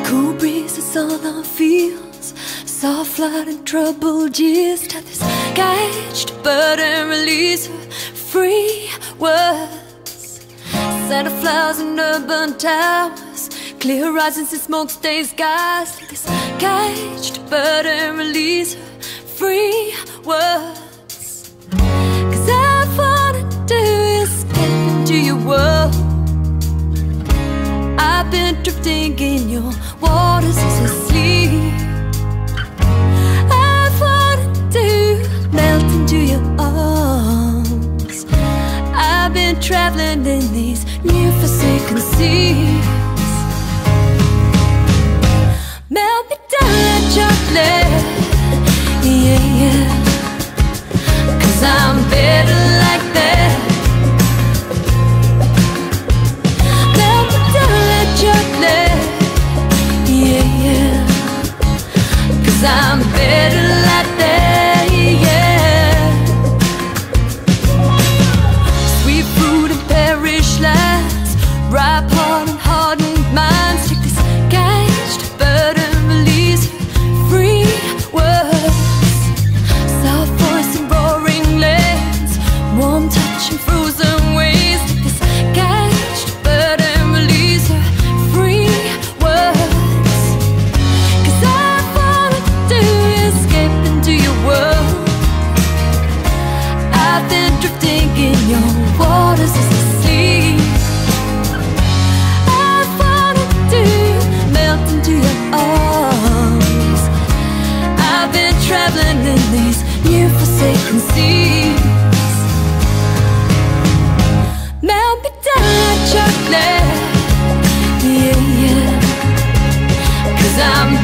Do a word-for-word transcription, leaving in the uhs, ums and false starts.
Cool breezes on our fields, soft light and troubled years. Tell this caged bird and release her free words. Santa flowers and urban towers, clear horizons and smoke stained skies. Take this caged bird and release her free words. Cause I wanna do is get into your world. I've been drifting in your waters as I sleep. I wanna do melt into your arms. I've been traveling in these new forsaken seas. Melt me down like chocolate, yeah, yeah. Cause I'm better like that. Melt me down like chocolate, yeah, yeah. Cause I'm better like that, yeah. Sweet fruit and perish lies, ripe heart and hardened minds. Take this caged bird and release free words. Soft voice and roaring lands, warm touch and frozen waves. Take this caged bird and release her free words. Cause all I wanna do is escape into your world. I've been drifting in your waters as I sleep. I wanna do melt into your arms. I've been traveling in these new forsaken seas. Melt me down like chocolate, yeah, yeah. Cause I'm